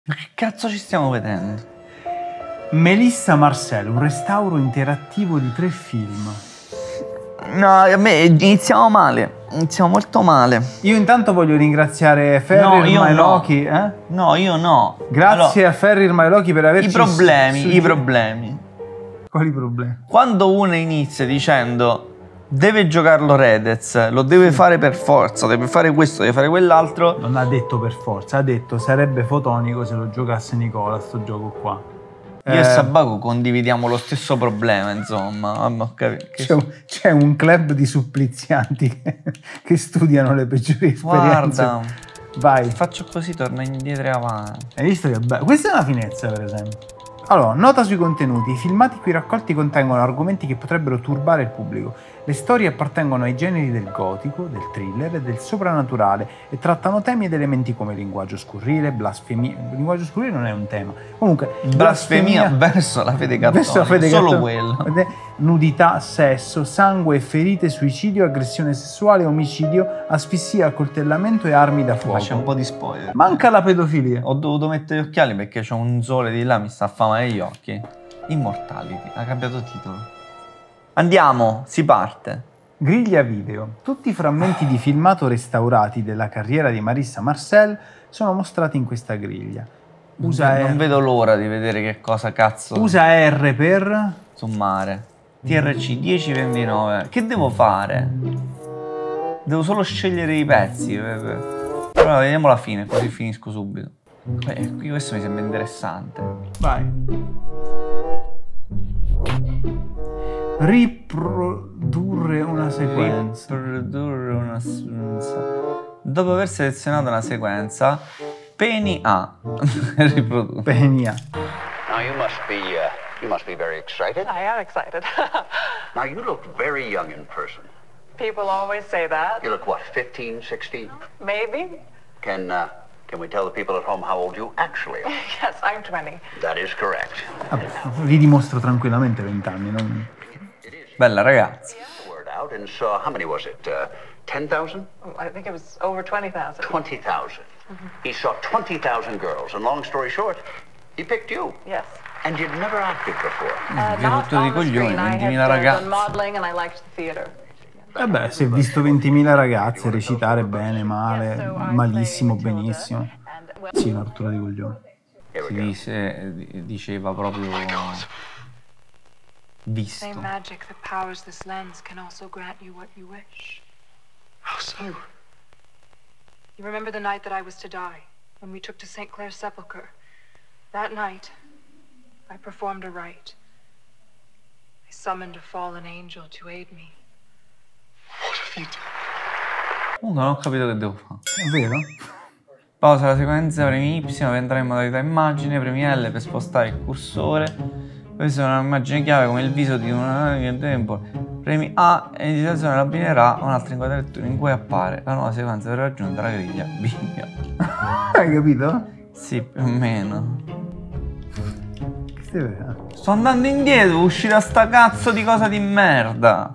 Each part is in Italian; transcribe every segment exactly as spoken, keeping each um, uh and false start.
Ma che cazzo ci stiamo vedendo? Melissa Marcel, un restauro interattivo di tre film. No, a me iniziamo male. Iniziamo molto male. Io intanto voglio ringraziare Ferrir io Mailochi. no. Eh? No, io no. Grazie allora, a Ferrir Mailochi per averci... I problemi, su... i problemi. Quali problemi? Quando uno inizia dicendo deve giocarlo Redez, lo deve fare per forza, deve fare questo, deve fare quell'altro. Non ha detto per forza, ha detto sarebbe fotonico se lo giocasse Nicola sto gioco qua. Io eh, e Sabaku condividiamo lo stesso problema, insomma. C'è un club di supplizianti che, che studiano le peggiori esperienze. Guarda, vai. Faccio così, torno indietro e avanti. Hai visto che bello? Questa è una finezza, per esempio. Allora, nota sui contenuti. I filmati qui raccolti contengono argomenti che potrebbero turbare il pubblico. Le storie appartengono ai generi del gotico, del thriller e del soprannaturale e trattano temi ed elementi come linguaggio scurrile, blasfemia. Il linguaggio scurrile non è un tema. Comunque, blasfemia, blasfemia verso la fede cattolica. Verso la fede solo quello. Nudità, sesso, sangue, ferite, suicidio, aggressione sessuale, omicidio, asfissia, accoltellamento e armi da fuoco. Ma c'è un po' di spoiler. Manca la pedofilia. Ho dovuto mettere gli occhiali perché c'è un sole di là, mi sta affamando gli occhi. Immortality, ha cambiato titolo. Andiamo, si parte. Griglia video. Tutti i frammenti di filmato restaurati della carriera di Marissa Marcel sono mostrati in questa griglia. Usa non R. vedo l'ora di vedere che cosa cazzo. Usa R per... sommare. T R C dieci ventinove. Che devo fare? Devo solo scegliere i pezzi. Allora vediamo la fine, così finisco subito. Beh, qui questo mi sembra interessante. Vai. Riprodurre una sequenza. Riprodurre una sequenza. Dopo aver selezionato una sequenza, Penny A. Riprodurre. Penny A. Now you must be, uh, you must be very excited. I am excited. Now you look very young in person. People always say that. You look what, fifteen, sixteen? Maybe. Can, uh, can we tell the people at home how old you actually are? Yes, I'm twenty. That is correct. Vabbè, vi dimostro tranquillamente vent'anni, non... Bella ragazza. Word out, and so how many was it? Uh, ten thousand? Oh, I think it was over twenty thousand. twenty thousand. Mm-hmm. He saw twenty thousand girls, and long story short, he picked you. Yes. And you'd never acted before. Uh, not on the screen. I had done modeling and I liked the theater. Vabbè, si è visto ventimila ragazze recitare bene, male, malissimo, benissimo. Sì, una rottura di coglioni. Si dice, diceva proprio... visto. Same magic that powers this lens can also grant you what you wish. How so? You remember the night that I was to die, when we took to Saint Clair's sepulchre? That night, I performed a rite. I summoned a fallen angel to aid me. What have you done? Comunque non ho capito che devo fare. È vero? Pausa la sequenza, premi Y per entrare in modalità immagine, premi L per spostare il cursore. Questa è un'immagine chiave come il viso di una tempo. Premi A e l'editazione abbinerà un'altra inquadratura in cui appare la nuova sequenza per raggiungere la griglia Bibbia. Hai capito? Sì, più o meno. Che stai vedendo? Sto andando indietro, uscire da sta cazzo di cosa di merda.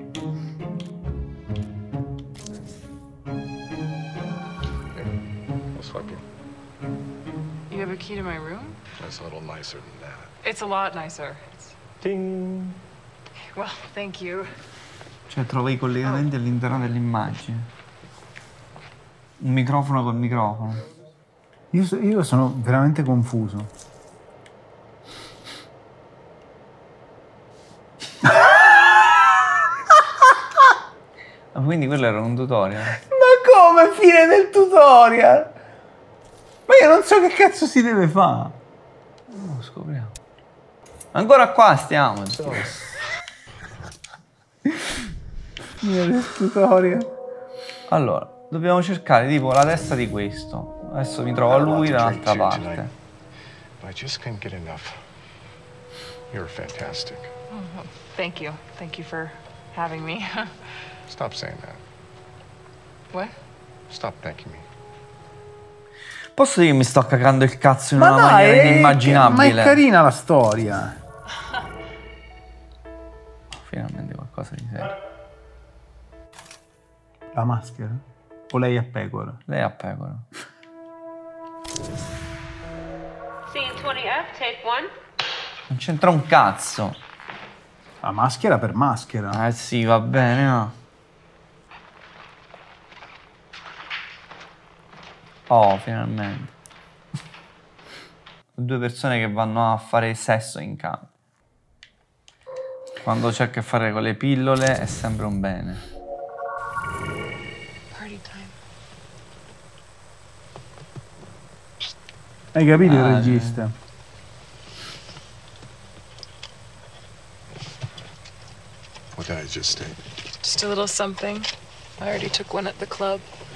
You have a key to my room? That's a little nicer than that. It's a lot nicer. It's... Ding. Well, thank you. Cioè, trova i collegamenti all'interno dell'immagine. Un microfono col microfono. Io, so, io sono veramente confuso. Ma quindi quello era un tutorial? Ma come fine del tutorial? Ma io non so che cazzo si deve fare. No, scopriamo. Ancora qua stiamo. Fine del tutorial. Allora, dobbiamo cercare tipo la testa di questo. Adesso mi trovo a lui dall'altra parte. I just can't get enough. You're fantastic. Oh, thank you. Thank you for having me. Stop saying that. What? Stop thanking me. Posso dire che mi sto cagando il cazzo in ma una dai, maniera è, inimmaginabile? Ma è carina la storia. Finalmente qualcosa di serio. La maschera? O lei a pecora? Lei a pecora. Scene twenty F, take one. Non c'entra un cazzo. La maschera per maschera. Eh sì, va bene, no? Oh, finalmente. Due persone che vanno a fare sesso in camera. Quando c'è a che fare con le pillole è sempre un bene. Party time. Hai capito Ah, il regista? What did I just take? Just a little something. I already took one at the club.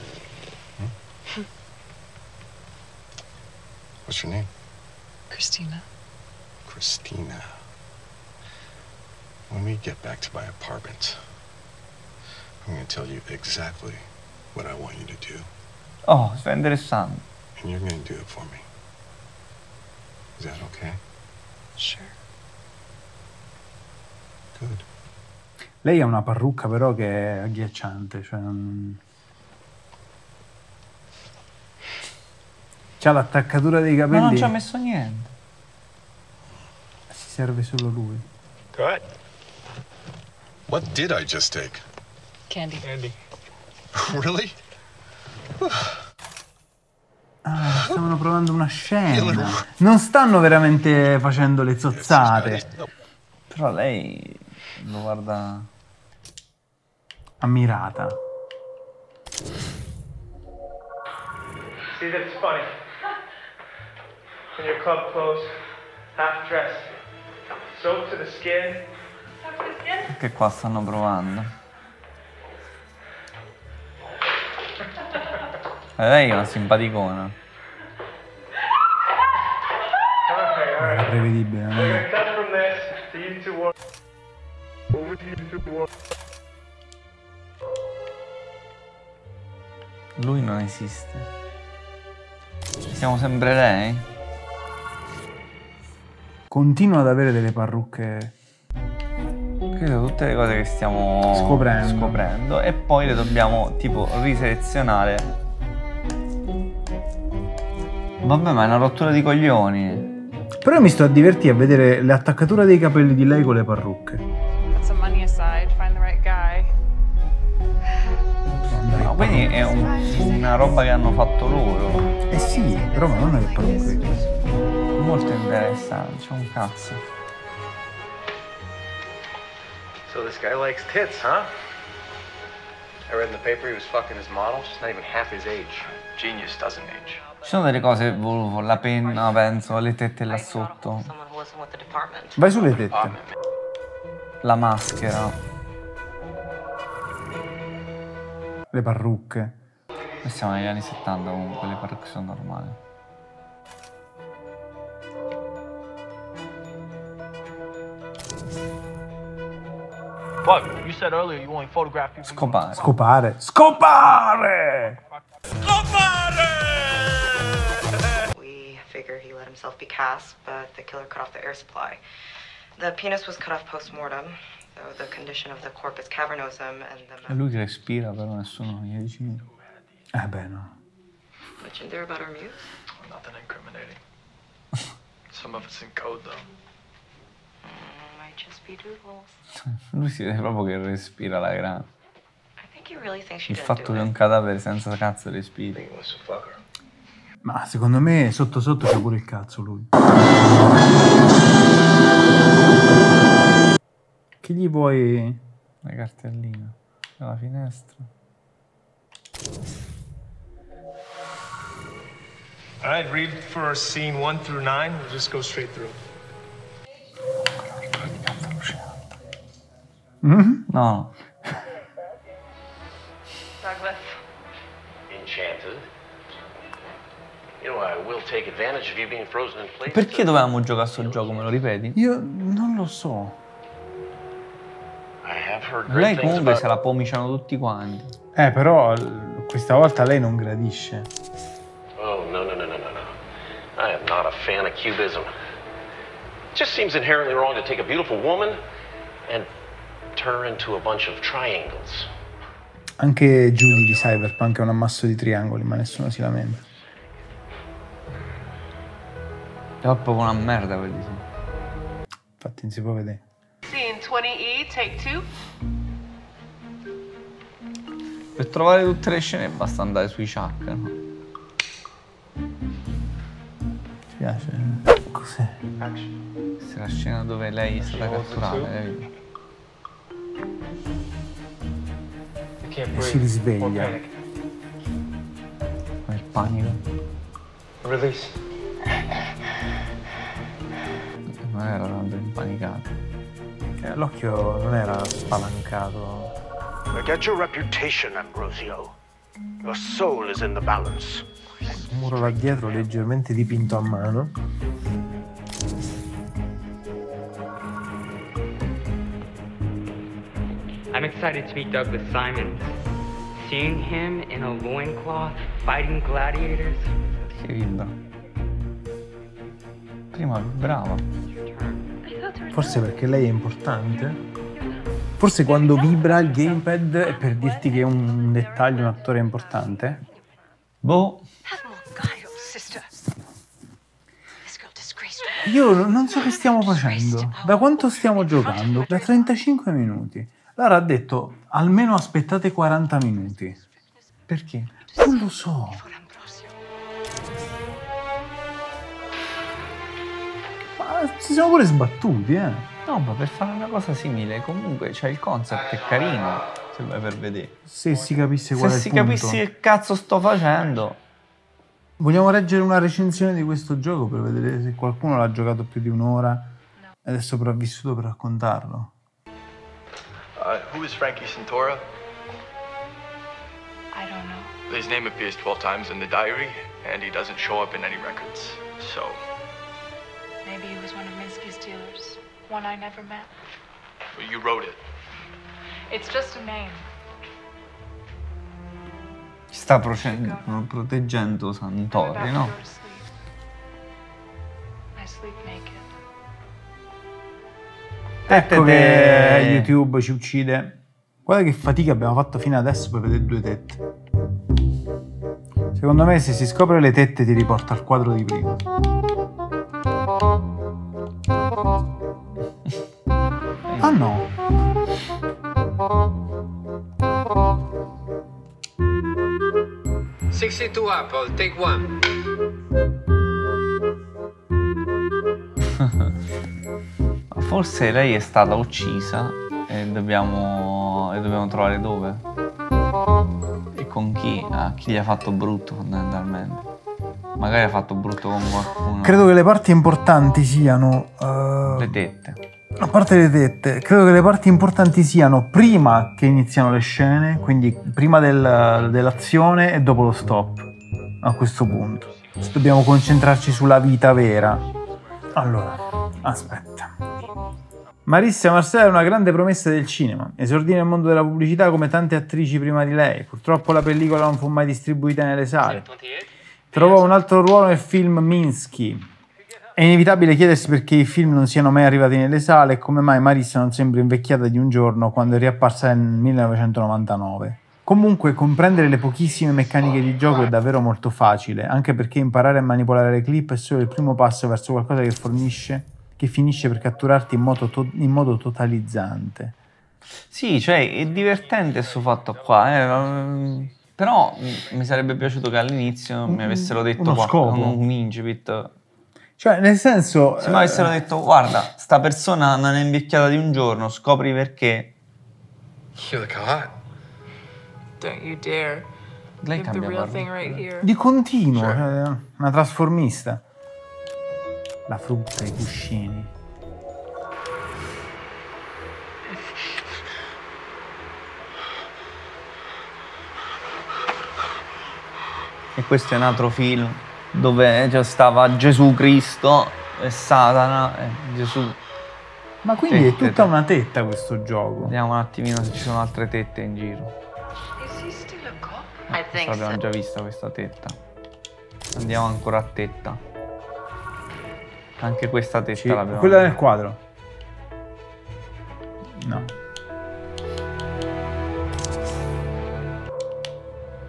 What's your name? Christina. Christina. When we get back to my apartment, I'm going to tell you exactly what I want you to do. Oh, sta interessante. And you're going to do it for me. Is that okay? Sure. Good. Lei ha una parrucca però che è agghiacciante, cioè non... C'ha l'attaccatura dei capelli. Ma non ci ha messo niente. Si serve solo lui. Good. What did I just take? Candy. Candy. Really? Ah, stavano provando una scena. Non stanno veramente facendo le zozzate. Però lei lo guarda... Ammirata. See, that's funny. In your club clothes, half dressed, soaked to the skin. Che qua stanno provando. E lei è una simpaticona. Okay, all Era right. prevedibile, non We're è? gonna cut from this to you two war. Over to you two war. Lui non esiste. Siamo sempre lei? Continua ad avere delle parrucche. Credo tutte le cose che stiamo Scoprendo. scoprendo e poi le dobbiamo tipo riselezionare. Vabbè, ma è una rottura di coglioni. Però mi sto a divertire a vedere le attaccature dei capelli di lei con le parrucche. Put some money aside, find the right guy. No, quindi è un- una roba che hanno fatto loro. Eh sì, però ma non è che parrucche. Molto interessante, c'è un cazzo. So this guy likes tits, huh? I read in the paper he was fucking his model. She's not even half his age. Genius doesn't age. Ci sono delle cose che volevo, la penna, penso, le tette là sotto, Someone who wasn't with the department. Vai sulle tette. la maschera. Le parrucche. Noi siamo negli anni settanta comunque, le parrucche sono normali. What? You said earlier you only photograph people. Scopare. Scopare. Scopare! We figure he let himself be cast, but the killer cut off the air supply. The penis was cut off post-mortem, though the condition of the corpus cavernosum and È the... lui che respira, però nessuno gli dice niente. Eh beh, no. Much in there about our muse? Nothing incriminating. Some of it's in code, though. Mm, might just be doodles. Lui si vede proprio che respira la grande. I think he really thinks she Il didn't fatto do che it. un cadavere senza cazzo respiri. He wants to fuck her. Ma secondo me sotto sotto c'è pure il cazzo lui. Che gli vuoi... La cartellina. Dalla finestra. All right, read for scene one through nine. We'll just go straight through. Mm? No, no. Douglas. Enchanted. You know, I will take advantage of you being frozen in place. Perché dovevamo giocare a sto gioco, me lo ripeti? Io non lo so. I have heard great Lei things comunque about... se la pomiciano tutti quanti. Eh, però l- questa volta lei non gradisce. Oh, no, no, no, no, no, no. I am not a fan of cubism. It just seems inherently wrong to take a beautiful woman and turn her into a bunch of triangles. Anche Judy di Cyberpunk è un ammasso di triangoli, ma nessuno si lamenta. proprio una merda quelli, sì. Infatti non si può vedere. Scene twenty E, take two. Per trovare tutte le scene basta andare sui Chuck, no? Ti piace? Cos'è? Questa è la scena dove lei è stata catturata, capito? E si risveglia. Con il panico. Release. Non era tanto impanicato. Eh, l'occhio non era spalancato. Forget your reputation, Ambrosio. Your soul is in the balance. Un muro là dietro leggermente dipinto a mano. I'm excited to meet Douglas Simons. Seeing him in a loincloth fighting gladiators. Che vibra. Prima vibrava. Forse perché lei è importante? Forse quando vibra il gamepad è per dirti che è un dettaglio, un attore importante? Boh. Io non so che stiamo facendo. Da quanto stiamo giocando? Da trentacinque minuti. Lara ha detto almeno aspettate quaranta minuti. Perché? Non lo so. Ma si sono pure sbattuti, eh. No, ma per fare una cosa simile, comunque, cioè il concept è carino, se vai per vedere. Se si capisse qual Se è il si punto. capissi che cazzo sto facendo. Vogliamo leggere una recensione di questo gioco per vedere se qualcuno l'ha giocato più di un'ora ed è sopravvissuto per raccontarlo. Uh, who is Frankie Santora? I don't know. His name appears twelve times in the diary, and he doesn't show up in any records. So, Maybe he was one of Minsky's dealers. One I never met. well, you wrote it. It's just a name. Sta procen- proteggendo Santori, no? I sleep naked. Ecco che YouTube ci uccide. Guarda che fatica abbiamo fatto fino adesso per vedere due tette. Secondo me se si scopre le tette ti riporta al quadro di prima. Ah no. sixty-two Apple, take one. Forse lei è stata uccisa e dobbiamo, e dobbiamo trovare dove. E con chi? Ah, chi gli ha fatto brutto fondamentalmente. Magari ha fatto brutto con qualcuno. Credo che le parti importanti siano... Uh, le tette. A parte le tette, credo che le parti importanti siano prima che iniziano le scene, quindi prima del, dell'azione e dopo lo stop. A questo punto. Se dobbiamo concentrarci sulla vita vera. Allora, aspetta. Marissa Marcella è una grande promessa del cinema. Esordì nel mondo della pubblicità come tante attrici prima di lei. Purtroppo la pellicola non fu mai distribuita nelle sale. Trovò un altro ruolo nel film Minsky. È inevitabile chiedersi perché i film non siano mai arrivati nelle sale e come mai Marissa non sembri invecchiata di un giorno quando è riapparsa nel millenovecentonovantanove. Comunque, comprendere le pochissime meccaniche di gioco è davvero molto facile, anche perché imparare a manipolare le clip è solo il primo passo verso qualcosa che fornisce, che finisce per catturarti in modo, to- in modo totalizzante. Sì, cioè è divertente questo fatto qua, eh. Però mi sarebbe piaciuto che all'inizio mi avessero detto Uno qualcosa, scopo. un incipit. Cioè, nel senso... Se mi avessero detto, guarda, sta persona non è invecchiata di un giorno, scopri perché. You look hot. Don't you dare. Lei Leave the cambia real parla. thing right here. Di continuo, cioè, una trasformista. La frutta, i cuscini. E questo è un altro film dove già stava Gesù Cristo e Satana e Gesù. Ma quindi Tette, è tutta tette. una tetta questo gioco. Vediamo un attimino se ci sono altre tette in giro. I think L'abbiamo so. già vista questa tetta. Andiamo ancora a tetta. Anche questa tetta Sì, l'abbiamo quella vista. nel quadro. No.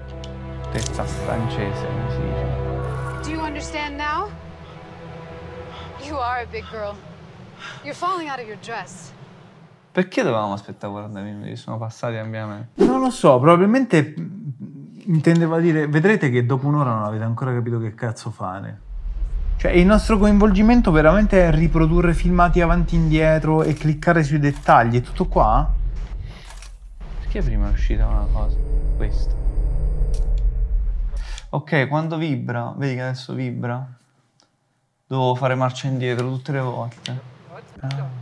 Testa francese, come si dice. Do you understand now? You are a big girl. You're falling out of your dress. Perché dovevamo aspettare quaranta minuti? Sono passati ampiamente. Non lo so, probabilmente intendeva dire, vedrete che dopo un'ora non avete ancora capito che cazzo fare. Cioè il nostro coinvolgimento veramente è riprodurre filmati avanti e indietro e cliccare sui dettagli, è tutto qua? Perché prima è uscita una cosa? Questo. Ok, quando vibra, vedi che adesso vibra? Devo fare marcia indietro tutte le volte. Ah.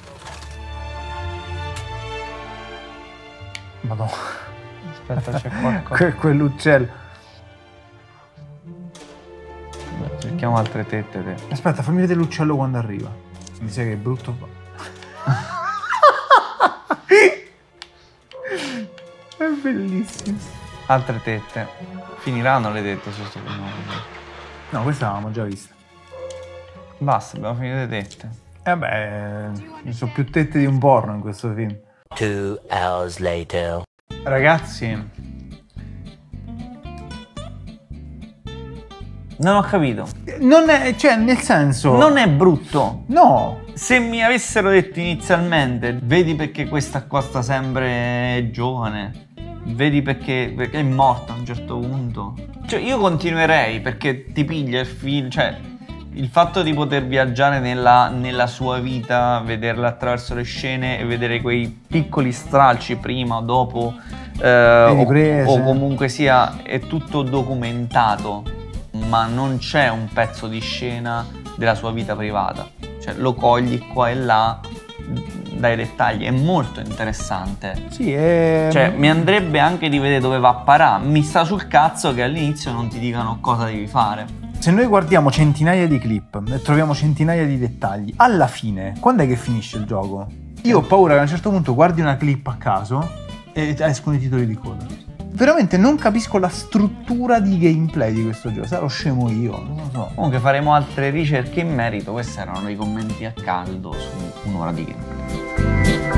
Madonna. Aspetta, c'è qualcosa. Que quell'uccello. Cerchiamo altre tette. Te. Aspetta, fammi vedere l'uccello quando arriva. Mi sa che è brutto. È bellissimo. Altre tette. Finiranno le tette su sto film. No, questa l'avevamo già vista. Basta, abbiamo finito le tette. E eh beh, ci sono più tette di un porno in questo film. Two hours later. Ragazzi, non ho capito. Non è, cioè, nel senso... Non è brutto. No. Se mi avessero detto inizialmente, vedi perché questa qua sta sempre giovane, vedi perché, perché è morta a un certo punto. Cioè, io continuerei perché ti piglia il film, cioè... Il fatto di poter viaggiare nella, nella sua vita, vederla attraverso le scene e vedere quei piccoli stralci prima o dopo, eh, o, o comunque sia, è tutto documentato, ma non c'è un pezzo di scena della sua vita privata. Cioè lo cogli qua e là dai dettagli, è molto interessante. Sì, è... Cioè mi andrebbe anche di vedere dove va a parare, mi sta sul cazzo che all'inizio non ti dicano cosa devi fare. Se noi guardiamo centinaia di clip e troviamo centinaia di dettagli, alla fine, quando è che finisce il gioco? Io ho paura che a un certo punto guardi una clip a caso e escono i titoli di coda. Veramente non capisco la struttura di gameplay di questo gioco, sarò scemo io, non lo so. Comunque faremo altre ricerche in merito, questi erano i commenti a caldo su un'ora di gameplay.